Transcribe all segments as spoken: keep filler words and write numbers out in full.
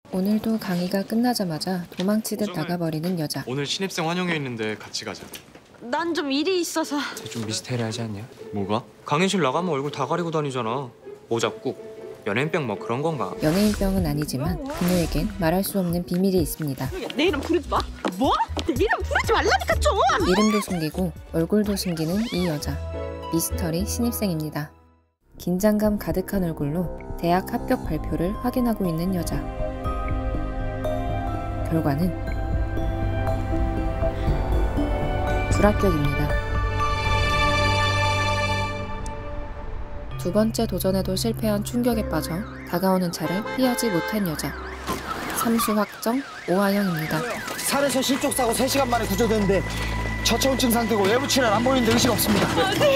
오늘도 강의가 끝나자마자 도망치듯 나가버리는 여자. 오늘 신입생 환영회 있는데 같이 가자. 난 좀 일이 있어서. 좀 미스테리하지 않냐? 뭐가? 강의실 나가면 얼굴 다 가리고 다니잖아. 모자국, 연예인병 뭐 그런 건가? 연예인병은 아니지만 그녀에겐 말할 수 없는 비밀이 있습니다. 내 이름 부르지 마. 뭐? 내 이름 부르지 말라니까 좀. 이름도 숨기고 얼굴도 숨기는 이 여자. 미스터리 신입생입니다. 긴장감 가득한 얼굴로 대학 합격 발표를 확인하고 있는 여자. 결과는 불합격입니다. 두 번째 도전에도 실패한 충격에 빠져 다가오는 차를 피하지 못한 여자. 삼수 확정 오하영입니다. 산에서 실족사고 세 시간 만에 구조됐는데 저체온증 상태고 외부 출혈 안 보이는데 의식 없습니다.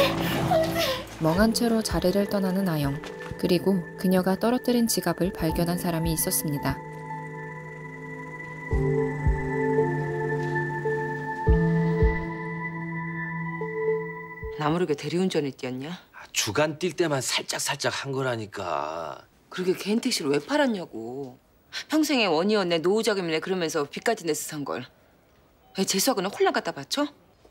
멍한 채로 자리를 떠나는 아영. 그리고 그녀가 떨어뜨린 지갑을 발견한 사람이 있었습니다. 나 모르게 대리운전에 뛰었냐? 주간 뛸 때만 살짝살짝 한 거라니까. 그러게 개인 택시를 왜 팔았냐고. 평생에 원이었네, 노후자금이네 그러면서 빚까지 내서 산 걸. 왜 재수하고는 홀랑 갖다 바쳐?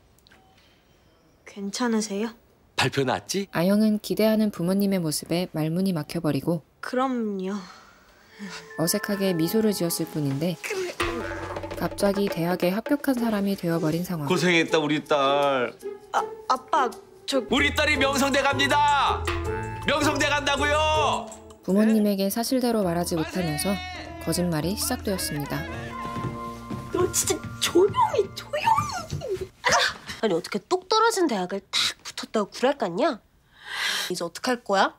괜찮으세요? 발표 났지? 아영은 기대하는 부모님의 모습에 말문이 막혀버리고 그럼요. 어색하게 미소를 지었을 뿐인데 갑자기 대학에 합격한 사람이 되어버린 상황. 고생했다 우리 딸. 아, 아빠 저... 우리 딸이 명성대 갑니다. 명성대 간다고요. 부모님에게 사실대로 말하지 못하면서 거짓말이 시작되었습니다. 너 진짜 조용히 조용히. 아니 어떻게 똑 떨어진 대학을 탁 붙었다고 구랄 깠냐? 이제 어떡할 거야?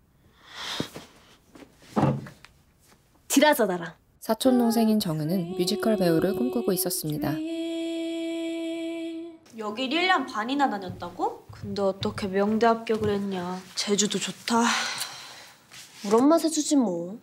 딜하자 나랑. 사촌 동생인 정은은 뮤지컬 배우를 꿈꾸고 있었습니다. 여길 일 년 반이나 다녔다고? 근데 어떻게 명대 합격을 했냐. 제주도 좋다. 우리 엄마 사주지 뭐.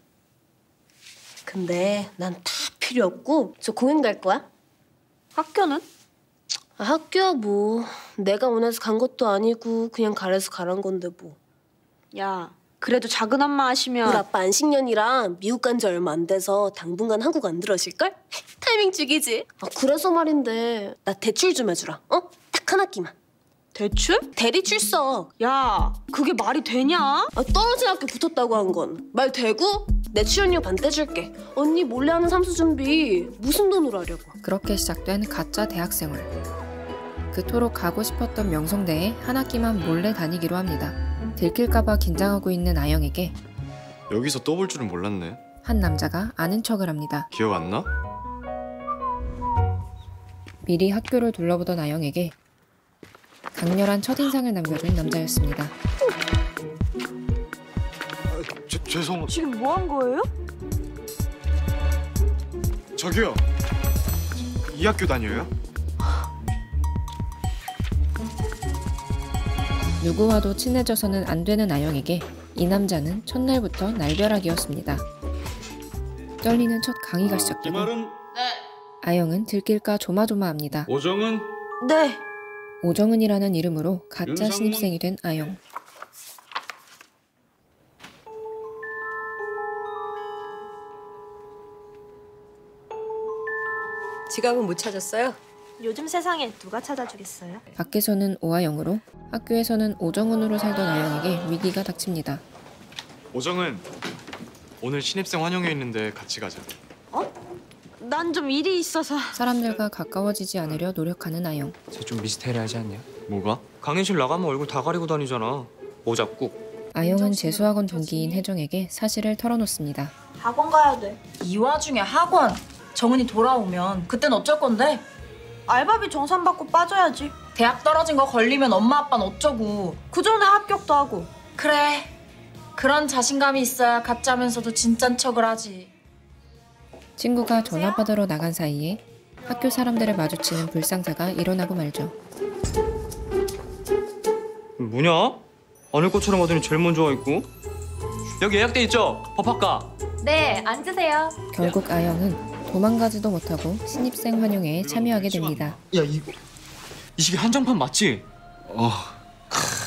근데 난 다 필요 없고 저 공연 갈 거야. 학교는? 아, 학교야 뭐. 내가 원해서 간 것도 아니고 그냥 가래서 가란 건데 뭐. 야, 그래도 작은 엄마 하시면... 우리 아빠 안식년이랑 미국 간 지 얼마 안 돼서 당분간 한국 안 들어오실걸? 타이밍 죽이지? 아, 그래서 말인데 나 대출 좀 해주라. 어? 딱 한 학기만. 대출? 대리 출석. 야, 그게 말이 되냐? 아, 떨어진 학교 붙었다고 한 건 말 되고? 내 출연료 반 떼줄게. 언니 몰래 하는 삼수 준비 무슨 돈으로 하려고. 그렇게 시작된 가짜 대학생활. 그토록 가고 싶었던 명성대에 한 학기만 몰래 다니기로 합니다. 들킬까봐 긴장하고 있는 아영에게 여기서 또 볼 줄은 몰랐네. 한 남자가 아는 척을 합니다. 기억 안 나? 미리 학교를 둘러보던 아영에게 강렬한 첫인상을 남겨준 남자였습니다. 제, 죄송... 지금 뭐 한 거예요? 저기요. 이 학교 다녀요? 누구와도 친해져서는 안 되는 아영에게 이 남자는 첫날부터 날벼락이었습니다. 떨리는 첫 강의가 시작되고 이 말은? 네. 아영은 들킬까 조마조마합니다. 오정은? 네. 오정은이라는 이름으로 가짜 윤상문? 신입생이 된 아영. 지갑은 못 찾았어요? 요즘 세상에 누가 찾아주겠어요? 밖에서는 오하영으로, 학교에서는 오정은으로 살던 아영에게 위기가 닥칩니다. 오정은, 오늘 신입생 환영회 있는데 같이 가자. 어? 난 좀 일이 있어서. 사람들과 가까워지지 않으려 노력하는 아영. 쟤 좀 미스테리하지 않냐? 뭐가? 강의실 나가면 얼굴 다 가리고 다니잖아. 모자국. 아영은 재수학원 동기인 혜정에게 사실을 털어놓습니다. 학원 가야 돼. 이 와중에 학원! 정은이 돌아오면 그땐 어쩔 건데? 알바비 정산받고 빠져야지. 대학 떨어진 거 걸리면 엄마 아빠는 어쩌고. 그 전에 합격도 하고. 그래. 그런 자신감이 있어야 가짜면서도 진짠 척을 하지. 친구가 전화 받으러 나간 사이에 학교 사람들을 마주치는 불상사가 일어나고 말죠. 뭐냐? 아닐 것처럼 하더니 제일 먼저 와 있고. 여기 예약돼 있죠? 법학과. 네, 앉으세요. 결국 아영은 도망가지도 못하고 신입생 환영회에 참여하게 됩니다. 야, 이거 이 시계 한정판 맞지? 어...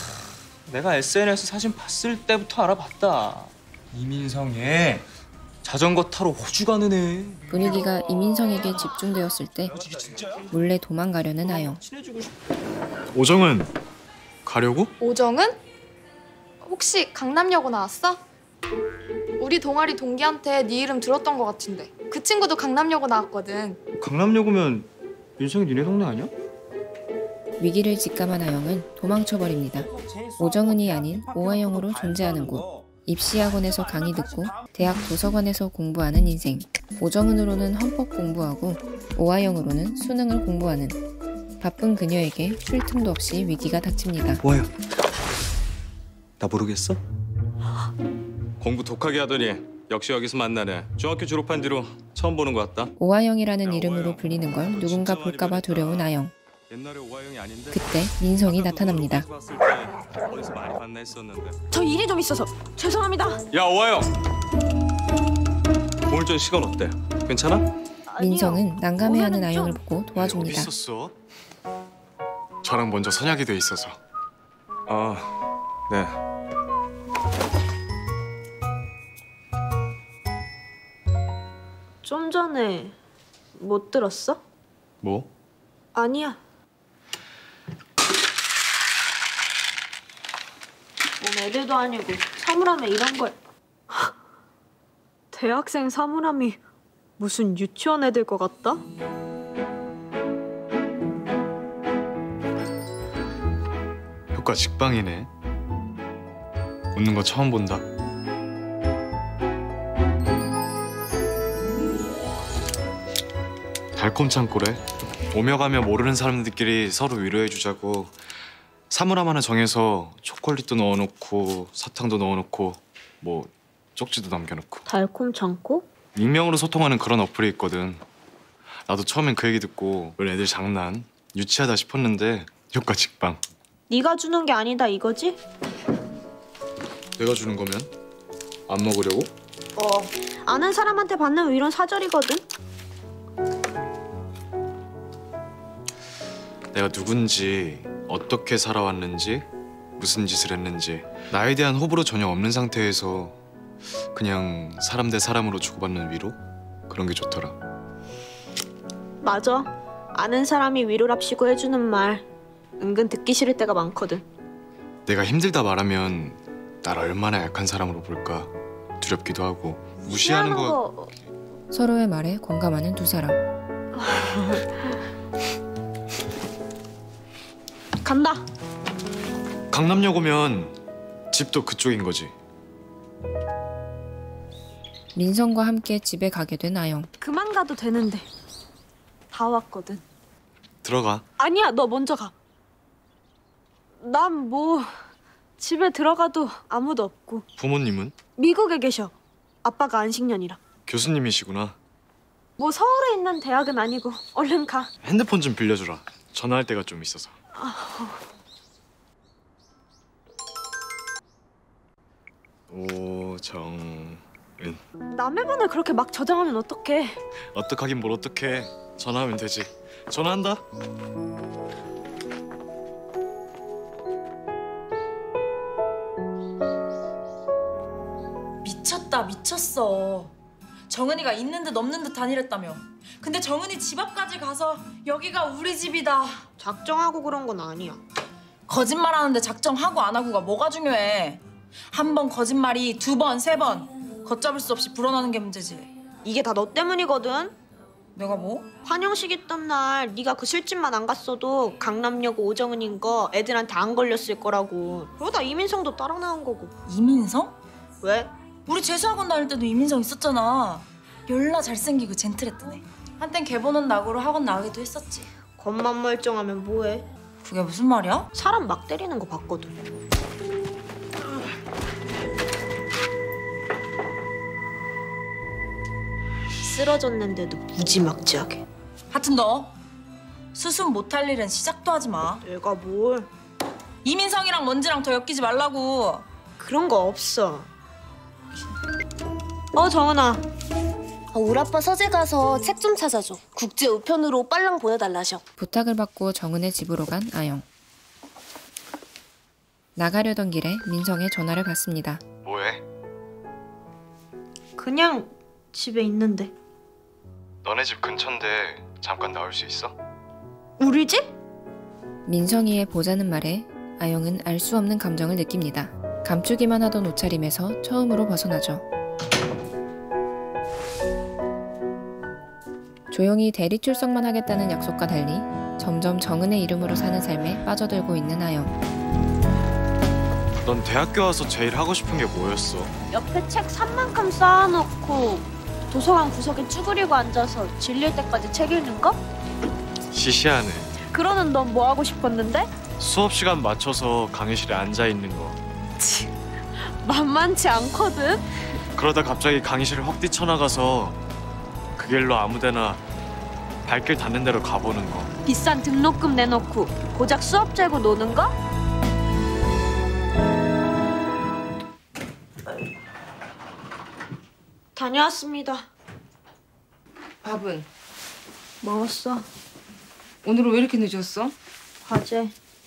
내가 에스엔에스 사진 봤을 때부터 알아봤다. 이민성의 자전거 타러 호주 가는 애. 분위기가 이민성에게 집중되었을 때 몰래 도망가려는 아영. 오정은 가려고? 오정은? 혹시 강남여고 나왔어? 우리 동아리 동기한테 네 이름 들었던 것 같은데. 그 친구도 강남여고 나왔거든. 강남여고면 민성이 니네 동네 아니야? 위기를 직감한 아영은 도망쳐버립니다. 오정은이 아닌 오아영으로 존재하는 곳. 입시학원에서 강의 듣고 대학 도서관에서 공부하는 인생. 오정은으로는 헌법 공부하고 오아영으로는 수능을 공부하는 바쁜 그녀에게 쉴 틈도 없이 위기가 닥칩니다. 뭐야? 나 모르겠어? 공부 독하게 하더니 역시 여기서 만나네. 중학교 졸업한 뒤로 처음 보는 것 같다. 오아영이라는 이름으로 불리는 걸 누군가 볼까봐 두려운 아영. 옛날에 오하영이 아닌데. 그때 민성이 나타납니다. 어디서 많이 봤나 했었는데. 저 일이 좀 있어서 죄송합니다. 야 오하영. 오늘 좀 시간 어때? 괜찮아? 민성은 난감해하는 아영을 보고 도와줍니다. 어디 있었어? 저랑 먼저 선약이 돼 있어서. 아, 네. 좀 전에 못 들었어? 뭐? 아니야. 뭔 애들도 아니고 사물함에 이런 걸. 대학생 사물함이 무슨 유치원 애들 것 같다? 효과 직방이네. 웃는 거 처음 본다. 달콤 창고래. 오며 가며 모르는 사람들끼리 서로 위로해주자고 사물함 하나 정해서 초콜릿도 넣어놓고 사탕도 넣어놓고 뭐 쪽지도 남겨놓고. 달콤 창고? 익명으로 소통하는 그런 어플이 있거든. 나도 처음엔 그 얘기 듣고 이런 애들 장난 유치하다 싶었는데 효과 직방. 네가 주는 게 아니다 이거지? 내가 주는 거면 안 먹으려고? 어. 아는 사람한테 받는 위로는 사절이거든. 내가 누군지, 어떻게 살아왔는지, 무슨 짓을 했는지 나에 대한 호불호 전혀 없는 상태에서 그냥 사람 대 사람으로 주고받는 위로? 그런 게 좋더라. 맞아. 아는 사람이 위로랍시고 해주는 말 은근 듣기 싫을 때가 많거든. 내가 힘들다 말하면 날 얼마나 약한 사람으로 볼까 두렵기도 하고. 무시하는 거... 거... 서로의 말에 공감하는 두 사람. 간다. 강남역 오면 집도 그쪽인 거지. 민성과 함께 집에 가게 된 아영. 그만 가도 되는데 다 왔거든. 들어가. 아니야, 너 먼저 가. 난 뭐 집에 들어가도 아무도 없고. 부모님은? 미국에 계셔. 아빠가 안식년이라. 교수님이시구나. 뭐 서울에 있는 대학은 아니고. 얼른 가. 핸드폰 좀 빌려주라. 전화할 때가 좀 있어서. 오정은. 남의 번호를 그렇게 막 저장하면 어떡해. 어떡하긴 뭘 어떡해. 전화하면 되지. 전화한다. 미쳤다 미쳤어. 정은이가 있는 듯 없는 듯 다니랬다며. 근데 정은이 집 앞까지 가서 여기가 우리 집이다. 작정하고 그런 건 아니야. 거짓말하는데 작정하고 안 하고가 뭐가 중요해. 한 번 거짓말이 두 번, 세 번 걷잡을 수 없이 불어나는 게 문제지. 이게 다 너 때문이거든. 내가 뭐? 환영식 있던 날 네가 그 술집만 안 갔어도 강남여고 오정은인 거 애들한테 안 걸렸을 거라고. 그러다 이민성도 따라 나온 거고. 이민성? 왜? 우리 재수학원 다닐 때도 이민성 있었잖아. 열나 잘생기고 젠틀했던 애. 한땐 개보는 낙으로 학원 나가기도 했었지. 겉만 멀쩡하면 뭐해? 그게 무슨 말이야? 사람 막 때리는 거 봤거든. 쓰러졌는데도 무지막지하게. 하여튼 너 수습 못할 일은 시작도 하지 마. 내가 뭘. 이민성이랑 먼지랑 더 엮이지 말라고. 그런 거 없어. 어, 정은아. 어, 우리 아빠 서재 가서 책 좀 찾아줘. 국제 우편으로 빨랑 보내달라셔. 부탁을 받고 정은의 집으로 간 아영. 나가려던 길에 민성의 전화를 받습니다. 뭐해? 그냥 집에 있는데. 너네 집 근처인데 잠깐 나올 수 있어? 우리 집? 민성이의 보자는 말에 아영은 알 수 없는 감정을 느낍니다. 감추기만 하던 옷차림에서 처음으로 벗어나죠. 조용히 대리 출석만 하겠다는 약속과 달리 점점 정은의 이름으로 사는 삶에 빠져들고 있는 아영. 넌 대학교 와서 제일 하고 싶은 게 뭐였어? 옆에 책 산만큼 쌓아놓고 도서관 구석에 쭈그리고 앉아서 질릴 때까지 책 읽는 거? 시시하네. 그러는 넌 뭐 하고 싶었는데? 수업 시간 맞춰서 강의실에 앉아 있는 거. 치, 만만치 않거든? 그러다 갑자기 강의실을 헉 뛰쳐나가서 그 길로 아무데나 발길 닿는 대로 가보는 거. 비싼 등록금 내놓고 고작 수업 재고 노는 거? 다녀왔습니다. 밥은? 먹었어. 오늘은 왜 이렇게 늦었어? 과제.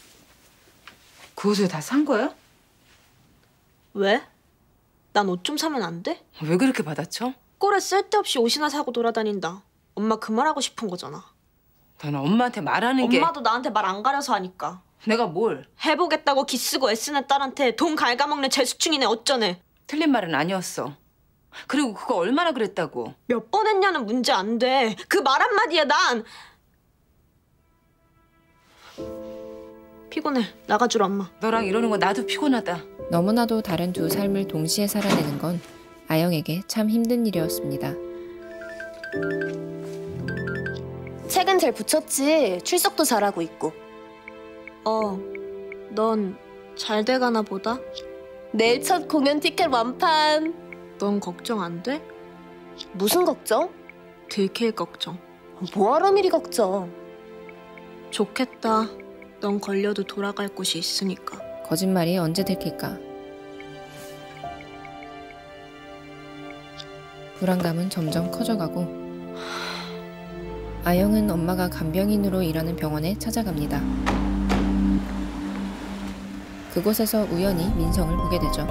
그 옷을 다 산 거야? 왜? 난 옷 좀 사면 안 돼? 왜 그렇게 받아쳐? 꼴에 쓸데없이 옷이나 사고 돌아다닌다. 엄마 그 말하고 싶은 거잖아. 너는 엄마한테 말하는 게... 엄마도 나한테 말 안 가려서 하니까. 내가 뭘? 해보겠다고 기쓰고 애쓰는 딸한테 돈 갉아먹는 재수충이네 어쩌네. 틀린 말은 아니었어. 그리고 그거 얼마나 그랬다고. 몇 번 했냐는 문제 안 돼. 그 말 한마디에 난... 피곤해. 나가주라 엄마. 너랑 이러는 거 나도 피곤하다. 너무나도 다른 두 삶을 동시에 살아내는 건 아영에게 참 힘든 일이었습니다. 책은 잘 붙였지. 출석도 잘하고 있고. 어, 넌 잘 돼가나 보다? 내일 첫 공연 티켓 완판. 넌 걱정 안 돼? 무슨 걱정? 들킬 걱정. 뭐하러 미리 걱정. 좋겠다. 넌 걸려도 돌아갈 곳이 있으니까. 거짓말이 언제 들킬까? 불안감은 점점 커져가고 아영은 엄마가 간병인으로 일하는 병원에 찾아갑니다. 그곳에서 우연히 민성을 보게 되죠.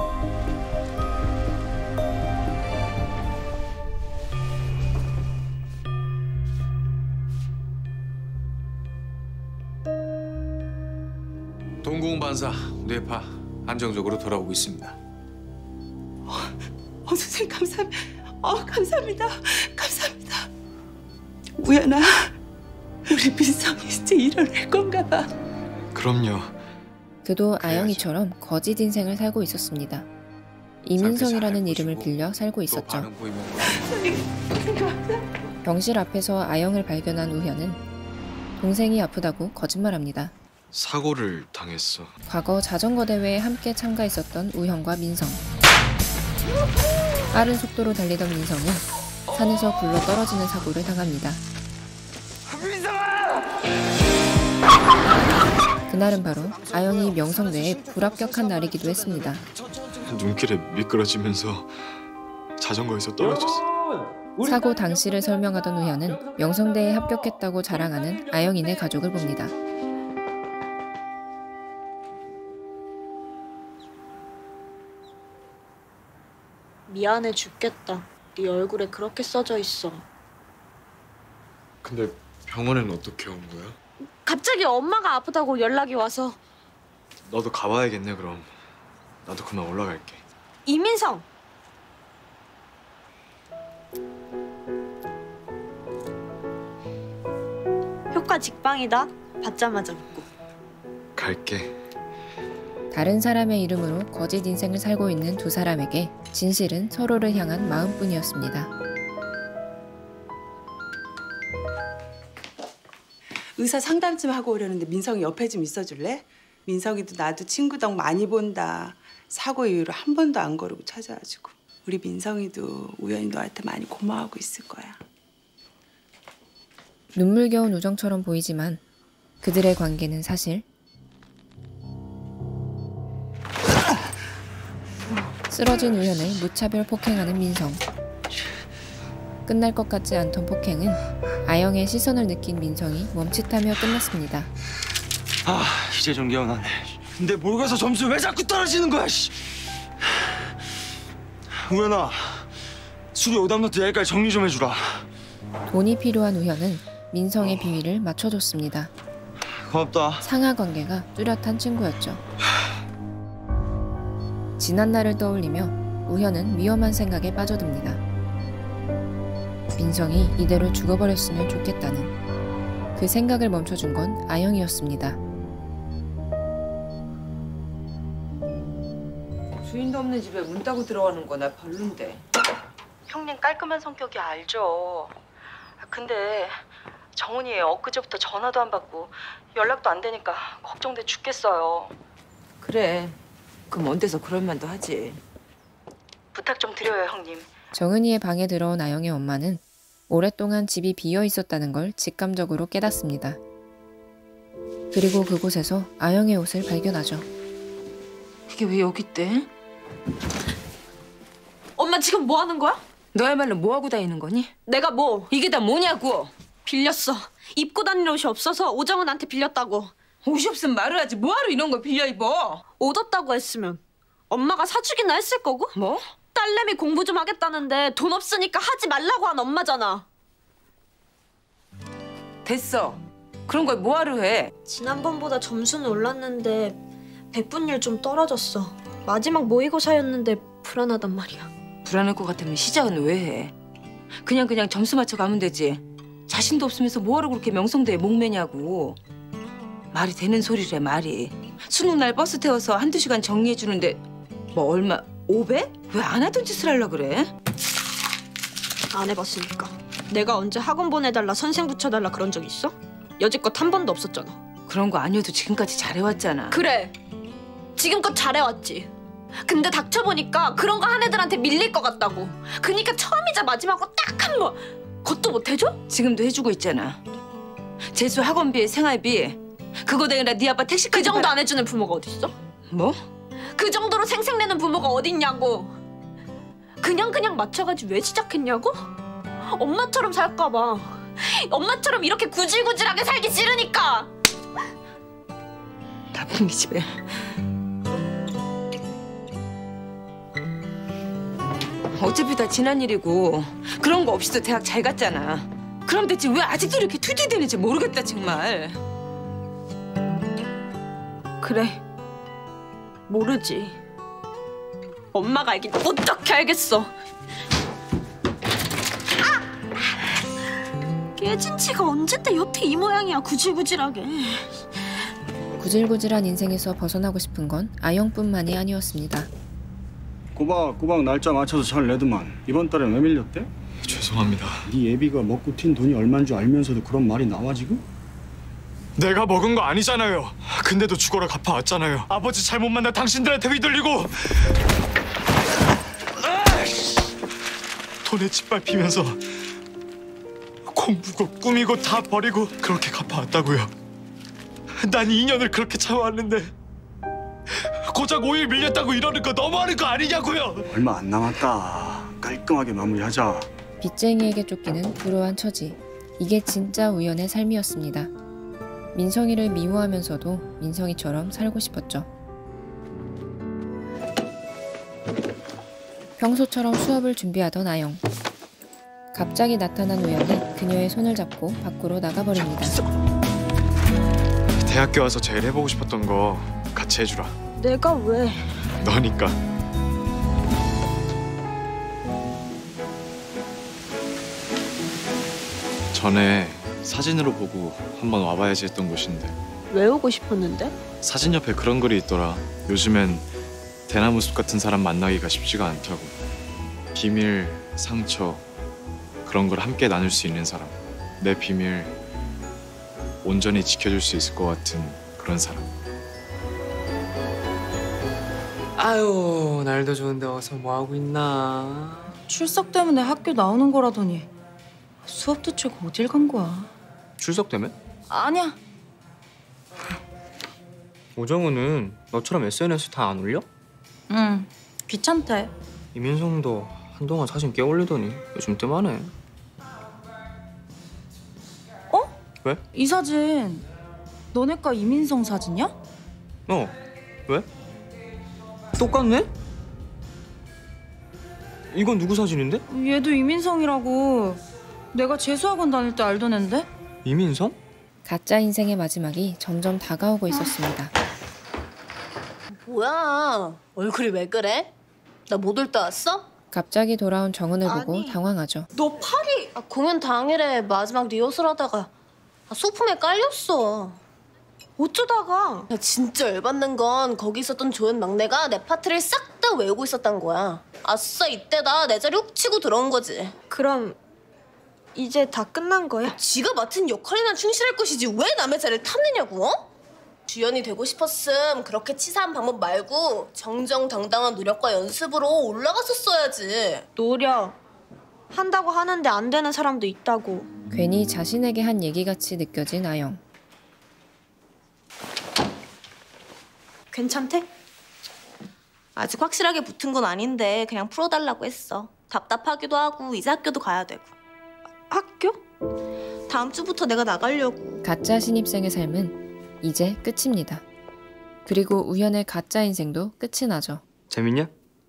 동궁 반사 뇌파 안정적으로 돌아오고 있습니다. 어, 어 선생님 감사합니다. 어 감사합니다. 감사합니다. 우연아, 우리 민성이 이제 일어날 건가 봐. 그럼요. 그도 아영이처럼 거짓 인생을 살고 있었습니다. 이민성이라는 이름을 빌려 살고 있었죠. 병실 앞에서 아영을 발견한 우현은 동생이 아프다고 거짓말합니다. 사고를 당했어. 과거 자전거 대회에 함께 참가했었던 우현과 민성. 빠른 속도로 달리던 민성은 산에서 굴러 떨어지는 사고를 당합니다. 그날은 바로 아영이 명성대에 불합격한 날이기도 했습니다. 눈길에 미끄러지면서 자전거에서 떨어졌어. 사고 당시를 설명하던 우현은 명성대에 합격했다고 자랑하는 아영이네 가족을 봅니다. 미안해 죽겠다. 네 얼굴에 그렇게 써져 있어. 근데 병원에는 어떻게 온 거야? 갑자기 엄마가 아프다고 연락이 와서. 너도 가봐야겠네 그럼. 나도 그만 올라갈게. 이민성! 효과 직방이다. 받자마자 먹고. 갈게. 다른 사람의 이름으로 거짓 인생을 살고 있는 두 사람에게 진실은 서로를 향한 마음뿐이었습니다. 의사 상담 좀 하고 오려는데 민성이 옆에 좀 있어줄래? 민성이도 나도 친구 덕 많이 본다. 사고 이후로 한 번도 안 거르고 찾아와주고. 우리 민성이도 우연히 너한테 많이 고마워하고 있을 거야. 눈물겨운 우정처럼 보이지만 그들의 관계는 사실 쓰러진 우현을 무차별 폭행하는 민성. 끝날 것 같지 않던 폭행은 아영의 시선을 느낀 민성이 멈칫하며 끝났습니다. 아, 이제 좀 개운하네. 근데 모의고사 점수 왜 자꾸 떨어지는 거야, 씨. 우연아, 수리 오답노트 여기까지 정리 좀 해주라. 돈이 필요한 우현은 민성의 비위를 맞춰줬습니다. 고맙다. 상하 관계가 뚜렷한 친구였죠. 지난 날을 떠올리며 우현은 위험한 생각에 빠져듭니다. 민성이 이대로 죽어버렸으면 좋겠다는 그 생각을 멈춰준 건 아영이었습니다. 주인도 없는 집에 문 따고 들어가는 거 나 별론데. 형님 깔끔한 성격이 알죠. 근데 정은이 엊그제부터 전화도 안 받고 연락도 안 되니까 걱정돼 죽겠어요. 그래. 그럼 먼 데서 그럴 만도 하지. 부탁 좀 드려요, 형님. 정은이의 방에 들어온 아영의 엄마는 오랫동안 집이 비어 있었다는 걸 직감적으로 깨닫습니다. 그리고 그곳에서 아영의 옷을 발견하죠. 이게 왜 여기 있대? 엄마 지금 뭐 하는 거야? 너야말로 뭐 하고 다니는 거니? 내가 뭐? 이게 다 뭐냐고? 빌렸어. 입고 다니는 옷이 없어서 오정은한테 빌렸다고. 옷이 없으면 말을 하지 뭐하러 이런 걸 빌려 입어? 옷 없다고 했으면 엄마가 사주기나 했을 거고? 뭐? 딸내미 공부 좀 하겠다는데 돈 없으니까 하지 말라고 한 엄마잖아. 됐어. 그런 걸 뭐하러 해? 지난번보다 점수는 올랐는데 백분율 좀 떨어졌어. 마지막 모의고사였는데 불안하단 말이야. 불안할 것 같으면 시작은 왜 해? 그냥 그냥 점수 맞춰 가면 되지. 자신도 없으면서 뭐하러 그렇게 명성대에 목매냐고. 말이 되는 소리래 말이. 수능 날 버스 태워서 한두 시간 정리해 주는데 뭐 얼마 오백? 왜 안 하던 짓을 하려 그래? 안 해봤으니까. 내가 언제 학원 보내달라 선생 붙여달라 그런 적 있어? 여지껏 한 번도 없었잖아. 그런 거 아니어도 지금까지 잘해왔잖아. 그래. 지금껏 잘해왔지. 근데 닥쳐보니까 그런 거 한 애들한테 밀릴 것 같다고. 그니까 처음이자 마지막으로 딱 한 번. 그것도 못 해줘? 지금도 해주고 있잖아. 재수 학원비, 생활비. 그거 내가 네 아빠 택시까지 그 정도 받아... 안 해주는 부모가 어딨어? 뭐? 그 정도로 생색내는 부모가 어딨냐고. 그냥 그냥 맞춰가지고 왜 시작했냐고? 엄마처럼 살까 봐. 엄마처럼 이렇게 구질구질하게 살기 싫으니까. 나쁜 기집애. 어차피 다 지난 일이고 그런 거 없이도 대학 잘 갔잖아. 그럼 대체 왜 아직도 이렇게 투지되는지 모르겠다 정말. 그래. 모르지. 엄마가 알긴 어떻게 알겠어. 아! 깨진 지가 언젠데 여태 이 모양이야. 구질구질하게. 구질구질한 인생에서 벗어나고 싶은 건 아영뿐만이 아니었습니다. 꼬박꼬박 날짜 맞춰서 잘 내더만 이번 달엔 왜 밀렸대? 죄송합니다. 네 애비가 먹고 튄 돈이 얼마인 줄 알면서도 그런 말이 나와 지금? 내가 먹은 거 아니잖아요. 근데도 죽어라 갚아왔잖아요. 아버지 잘못 만나 당신들한테 휘둘리고 돈에 짓밟히면서 공부고 꾸미고 다 버리고 그렇게 갚아왔다고요. 난 이 년을 그렇게 참아왔는데 고작 오 일 밀렸다고 이러는 거 너무하는 거 아니냐고요. 얼마 안 남았다. 깔끔하게 마무리하자. 빚쟁이에게 쫓기는 불우한 처지. 이게 진짜 우연의 삶이었습니다. 민성이를 미워하면서도 민성이처럼 살고 싶었죠. 평소처럼 수업을 준비하던 아영. 갑자기 나타난 우연이 그녀의 손을 잡고 밖으로 나가버립니다. 대학교 와서 제일 해보고 싶었던 거 같이 해주라. 내가 왜? 너니까. 전에 사진으로 보고 한번 와봐야지 했던 곳인데. 왜 오고 싶었는데? 사진 옆에 그런 글이 있더라. 요즘엔 대나무 숲 같은 사람 만나기가 쉽지가 않다고. 비밀, 상처 그런 걸 함께 나눌 수 있는 사람. 내 비밀 온전히 지켜줄 수 있을 것 같은 그런 사람. 아유, 날도 좋은데 어서 뭐 하고 있나? 출석 때문에 학교 나오는 거라더니 수업도 치고 어딜 간 거야? 출석 때문에? 아니야. 오정우는 너처럼 에스엔에스 다 안 올려? 응, 귀찮대. 이민성도 한동안 사진 꽤 올리더니 요즘 뜸하네. 어? 왜? 이 사진 너네과 이민성 사진이야? 어, 왜? 똑같네? 이건 누구 사진인데? 얘도 이민성이라고. 내가 재수학원 다닐 때 알던 앤데? 이민성? 가짜 인생의 마지막이 점점 다가오고 있었습니다. 뭐야? 얼굴이 왜 그래? 나 못 올 때 왔어? 갑자기 돌아온 정은을 보고 아니. 당황하죠. 너 팔이 아, 공연 당일에 마지막 리허설 하다가 아, 소품에 깔렸어. 어쩌다가? 야, 진짜 열받는 건 거기 있었던 조연 막내가 내 파트를 싹 다 외우고 있었단 거야. 아싸 이때다 내 자리 훅 치고 들어온 거지. 그럼 이제 다 끝난 거야? 지가 맡은 역할이나 충실할 것이지 왜 남의 자리를 탐내냐고? 어? 주연이 되고 싶었음 그렇게 치사한 방법 말고 정정당당한 노력과 연습으로 올라갔었어야지. 노력 한다고 하는데 안 되는 사람도 있다고. 괜히 자신에게 한 얘기같이 느껴진 아영. 괜찮대? 아직 확실하게 붙은 건 아닌데 그냥 풀어달라고 했어. 답답하기도 하고 이제 학교도 가야 되고. 학교? 다음 주부터 내가 나가려고. 가짜 신입생의 삶은 이제 끝입니다. 그리고 우연의 가짜 인생도 끝이 나죠. 재밌냐?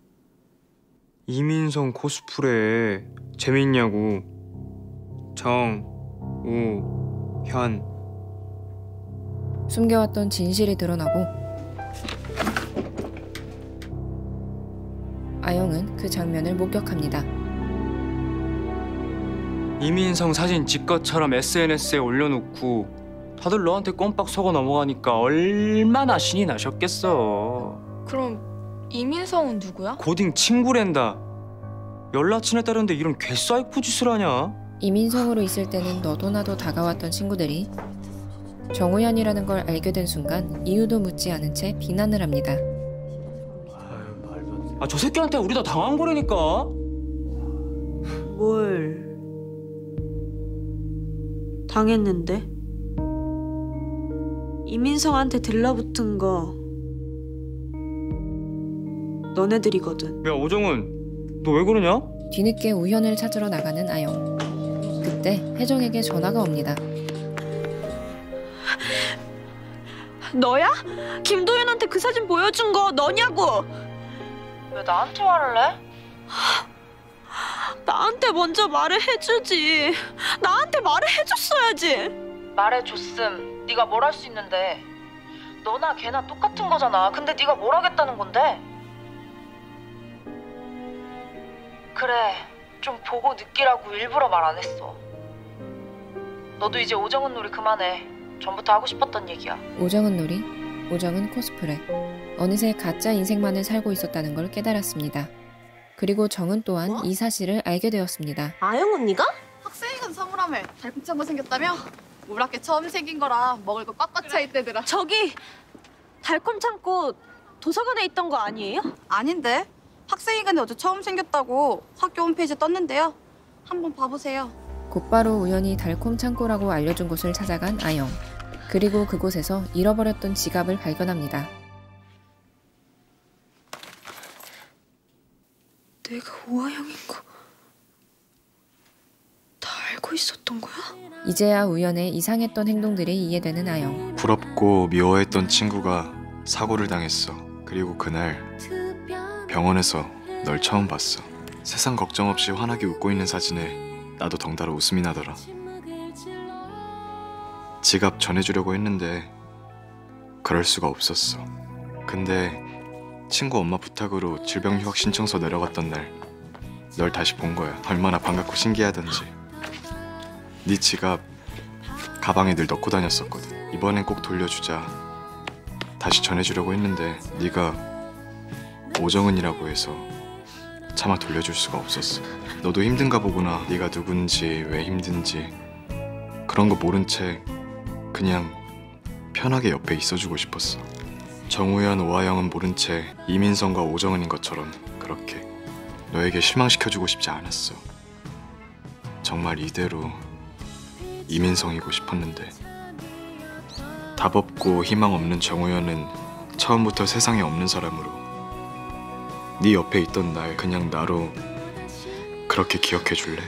이민성 코스프레 재밌냐고. 정, 우, 현. 숨겨왔던 진실이 드러나고 아영은 그 장면을 목격합니다. 이민성 사진 지것처럼 에스엔에스에 올려놓고 다들 너한테 껌빡 속아 넘어가니까 얼마나 신이 나셨겠어. 그럼 이민성은 누구야? 고딩 친구랜다. 연락 지냈다는데 이런 개사이코 짓을 하냐? 이민성으로 있을 때는 너도 나도 다가왔던 친구들이 정우현이라는 걸 알게 된 순간 이유도 묻지 않은 채 비난을 합니다. 아, 저 새끼한테 우리 다 당한 거라니까. 뭘 당했는데? 이민성한테 들러붙은 거 너네들이거든. 야, 오정은, 너 왜 그러냐? 뒤늦게 우현을 찾으러 나가는 아영. 그때 혜정에게 전화가 옵니다. 너야? 김도현한테 그 사진 보여준 거 너냐고? 왜 나한테 화를 내? 나한테 먼저 말을 해주지. 나한테 말을 해줬어야지. 말해줬음. 네가 뭘 할 수 있는데. 너나 걔나 똑같은 거잖아. 근데 네가 뭘 하겠다는 건데? 그래, 좀 보고 느끼라고 일부러 말 안 했어. 너도 이제 오정은 놀이 그만해. 전부터 하고 싶었던 얘기야. 오정은 놀이, 오정은 코스프레. 어느새 가짜 인생만을 살고 있었다는 걸 깨달았습니다. 그리고 정은 또한 뭐? 이 사실을 알게 되었습니다. 아영 언니가? 학생이건 선물하며 달콤창고 생겼다며? 우리 학교 처음 생긴 거라 먹을 거 꽉꽉 차 있대더라. 저기 달콤 창고 도서관에 있던 거 아니에요? 아닌데. 학생회관에 어제 처음 생겼다고 학교 홈페이지에 떴는데요. 한번 봐보세요. 곧바로 우연히 달콤 창고라고 알려준 곳을 찾아간 아영. 그리고 그곳에서 잃어버렸던 지갑을 발견합니다. 내가 오아영인 거 다 알고 있었던 거야? 이제야 우연의 이상했던 행동들이 이해되는 아영. 부럽고 미워했던 친구가 사고를 당했어. 그리고 그날 병원에서 널 처음 봤어. 세상 걱정 없이 환하게 웃고 있는 사진에 나도 덩달아 웃음이 나더라. 지갑 전해주려고 했는데 그럴 수가 없었어. 근데 친구 엄마 부탁으로 질병휴학 신청서 내려갔던 날 널 다시 본 거야. 얼마나 반갑고 신기하던지. 네 지갑 가방에 늘 넣고 다녔었거든. 이번엔 꼭 돌려주자. 다시 전해주려고 했는데 네가 오정은이라고 해서 차마 돌려줄 수가 없었어. 너도 힘든가 보구나. 네가 누군지 왜 힘든지 그런 거 모른 채 그냥 편하게 옆에 있어주고 싶었어. 정우현, 오하영은 모른 채 이민성과 오정은인 것처럼 그렇게 너에게 실망시켜주고 싶지 않았어. 정말 이대로 이민성이고 싶었는데. 답 없고 희망 없는 정우현은 처음부터 세상에 없는 사람으로 네 옆에 있던 날 그냥 나로 그렇게 기억해 줄래?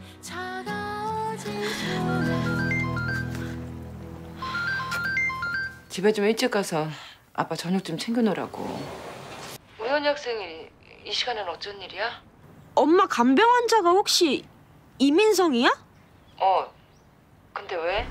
집에 좀 일찍 가서 아빠 저녁 좀 챙겨놓으라고. 우연히 학생이 이 시간에는 어쩐 일이야? 엄마 간병 환자가 혹시 이민성이야? 어. 근데 왜?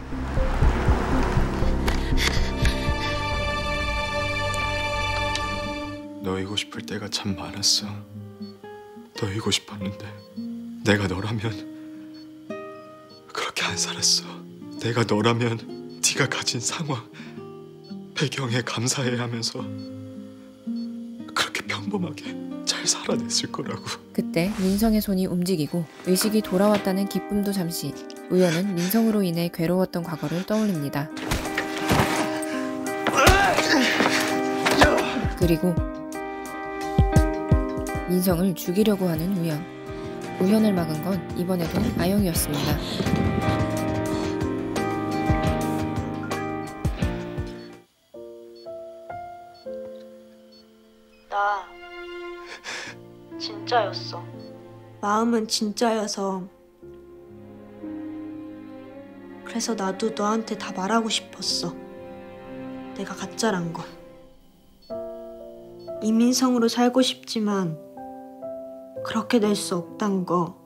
너이고 싶을 때가 참 많았어. 너이고 싶었는데 내가 너라면 그렇게 안 살았어. 내가 너라면 네가 가진 상황, 배경에 감사해야 하면서 그렇게 평범하게 잘 살아냈을 거라고. 그때 민성의 손이 움직이고 의식이 돌아왔다는 기쁨도 잠시. 우연은 민성으로 인해 괴로웠던 과거를 떠올립니다. 그리고 민성을 죽이려고 하는 우연. 우연을 막은 건 이번에도 아영이었습니다. 나 진짜였어. 마음은 진짜여서. 그래서 나도 너한테 다 말하고 싶었어. 내가 가짜란 거. 이민성으로 살고 싶지만 그렇게 될 수 없단 거.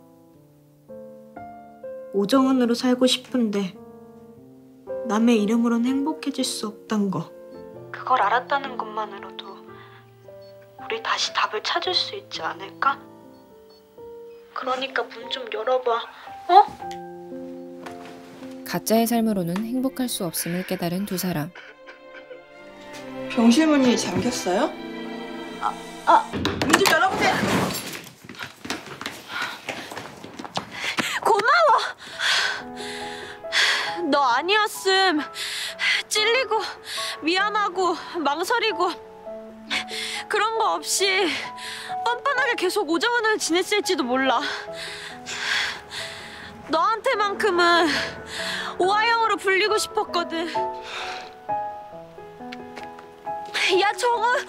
오정은으로 살고 싶은데 남의 이름으로는 행복해질 수 없단 거. 그걸 알았다는 것만으로도 우리 다시 답을 찾을 수 있지 않을까? 그러니까 문 좀 열어봐. 어? 가짜의 삶으로는 행복할 수 없음을 깨달은 두 사람. 병실 문이 잠겼어요? 아, 아, 문 좀 열어보세요. 고마워. 너 아니었음. 찔리고 미안하고 망설이고 그런 거 없이 뻔뻔하게 계속 오정은을 지냈을지도 몰라. 너한테만큼은 오하영으로 불리고 싶었거든. 야, 정은.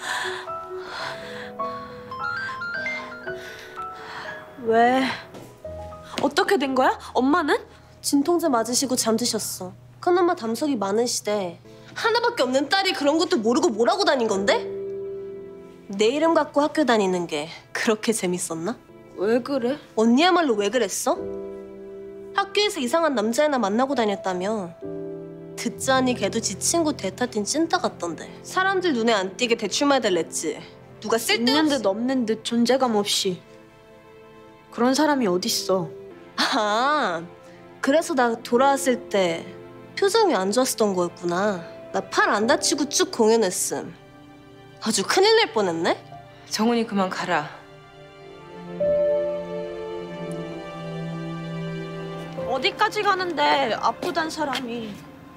왜? 어떻게 된 거야? 엄마는? 진통제 맞으시고 잠드셨어. 큰엄마 담석이 많으시대. 하나밖에 없는 딸이 그런 것도 모르고 뭐라고 다닌 건데? 내 이름 갖고 학교 다니는 게 그렇게 재밌었나? 왜 그래? 언니야말로 왜 그랬어? 학교에서 이상한 남자애나 만나고 다녔다며. 듣자니 걔도 지 친구 대타틴 찐따 같던데. 사람들 눈에 안 띄게 대출만 달랬지. 누가 쓸데없이... 있는 듯 없는 듯 존재감 없이. 그런 사람이 어딨어. 아, 그래서 나 돌아왔을 때 표정이 안 좋았던 거였구나. 나 팔 안 다치고 쭉 공연했음. 아주 큰일 날 뻔했네? 정훈이 그만 가라. 어디까지 가는데 아프단 사람이.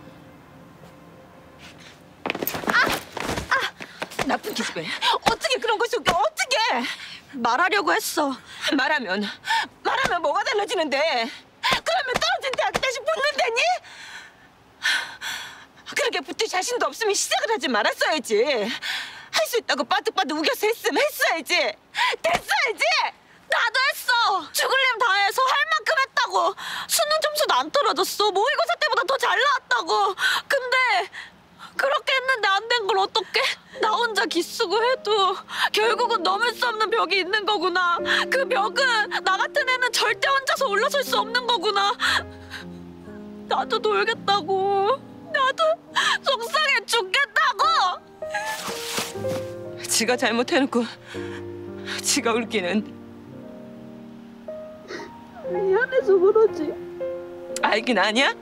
나쁜 기집애. 어떻게 그런 걸 속여? 어떻게? 말하려고 했어. 말하면 말하면 뭐가 달라지는데? 그러면 떨어진 대학 다시 붙는다니? 그렇게 붙을 자신도 없으면 시작을 하지 말았어야지. 할 수 있다고 빠득빠득 우겨서 했으면 했어야지. 됐어야지. 나도 했어. 죽을 힘 다해서 할 만큼 했다고. 수능 점수도 안 떨어졌어. 모의고사 때보다 더 잘 나왔다고. 근데 그렇게 했는데 안 된 걸 어떡해? 나 혼자 기쓰고 해도 결국은 넘을 수 없는 벽이 있는 거구나. 그 벽은 나 같은 애는 절대 혼자서 올라설 수 없는 거구나. 나도 놀겠다고. 나도 속상해 죽겠다고. 지가 잘못해놓고 지가 울기는. 미안해서 그러지. 알긴 아냐?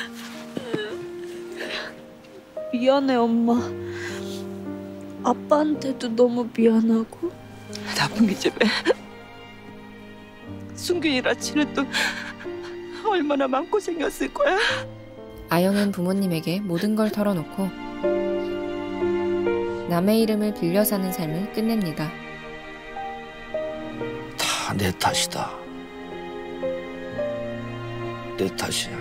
미안해, 엄마. 아빠한테도 너무 미안하고. 나쁜 기집애. 순균이라 치는 또 얼마나 마음고생이었을 거야. 아영은 부모님에게 모든 걸 털어놓고 남의 이름을 빌려 사는 삶을 끝냅니다. 다 내 탓이다. 내 탓이야.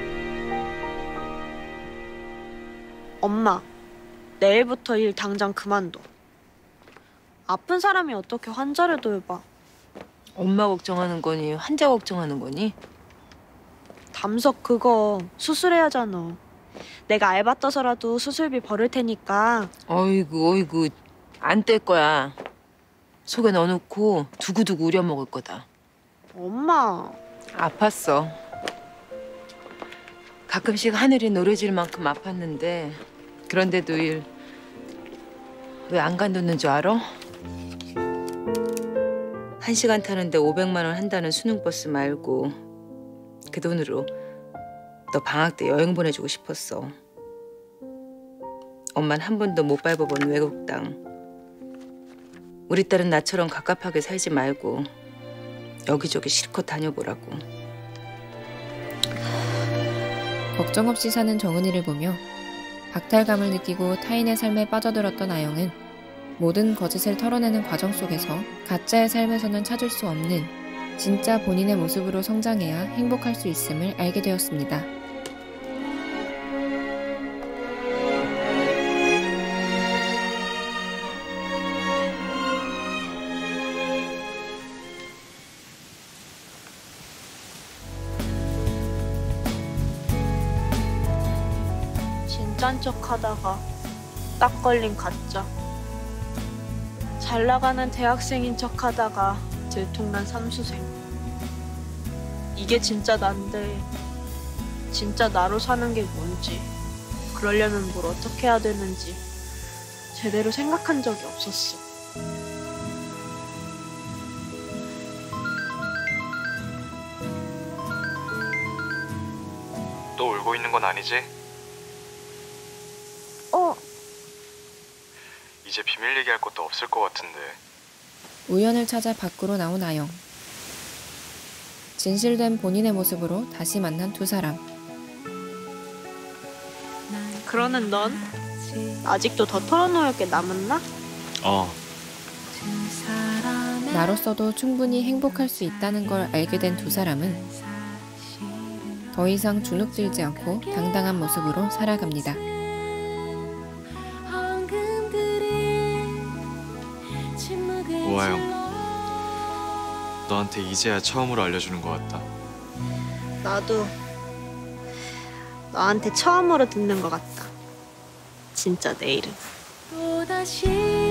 엄마, 내일부터 일 당장 그만둬. 아픈 사람이 어떻게 환자를 돌봐. 엄마 걱정하는 거니 환자 걱정하는 거니? 담석 그거 수술해야 하잖아. 내가 알바 떠서라도 수술비 벌을 테니까. 어이구 어이구 안 뗄 거야. 속에 넣어놓고 두고두고 우려 먹을 거다. 엄마. 아팠어. 가끔씩 하늘이 노래질 만큼 아팠는데 그런데도 일 왜 안 간뒀는 줄 알아? 한 시간 타는데 오백만 원 한다는 수능버스 말고 그 돈으로 너 방학 때 여행 보내주고 싶었어. 엄만 한 번도 못 밟아본 외국 땅. 우리 딸은 나처럼 갑갑하게 살지 말고 여기저기 실컷 다녀보라고. 걱정 없이 사는 정은이를 보며 박탈감을 느끼고 타인의 삶에 빠져들었던 아영은 모든 거짓을 털어내는 과정 속에서 가짜의 삶에서는 찾을 수 없는 진짜 본인의 모습으로 성장해야 행복할 수 있음을 알게 되었습니다. 진짠 척 하다가 딱 걸린 가짜. 잘 나가는 대학생인 척 하다가 들통난 삼수생. 이게 진짜 난데 진짜 나로 사는 게 뭔지, 그러려면 뭘 어떻게 해야 되는지 제대로 생각한 적이 없었어. 또 울고 있는 건 아니지? 어. 이제 비밀 얘기할 것도 없을 것 같은데. 우연을 찾아 밖으로 나온 아영. 진실된 본인의 모습으로 다시 만난 두 사람. 그러는 넌 아직도 더 털어놓을 게 남았나? 어. 나로서도 충분히 행복할 수 있다는 걸 알게 된 두 사람은 더 이상 주눅들지 않고 당당한 모습으로 살아갑니다. 오하영, 너한테 이제야 처음으로 알려주는 것 같다. 나도 너한테 처음으로 듣는 것 같다. 진짜 내 이름. 또다시